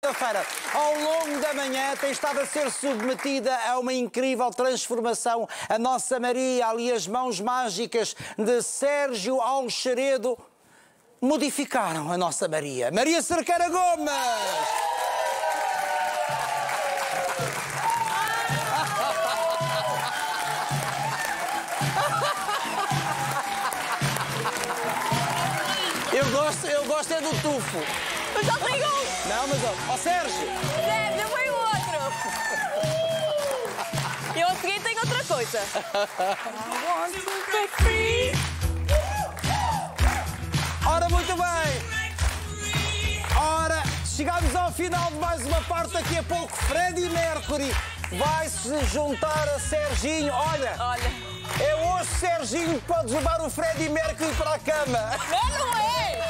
Feira, ao longo da manhã tem estado a ser submetida a uma incrível transformação. A nossa Maria, ali as mãos mágicas de Sérgio Alxaredo, modificaram a nossa Maria. Maria Cerqueira Gomes! Eu gosto é do tufo. Eu já tenho um! Não, mas ó, Sérgio! Sérgio, foi o outro! E eu a seguir tenho outra coisa. Ora, muito bem! Ora, chegamos ao final de mais uma parte. Daqui a pouco, Freddie Mercury vai-se juntar a Serginho. Olha, é hoje Serginho que pode levar o Freddie Mercury para a cama. Não é!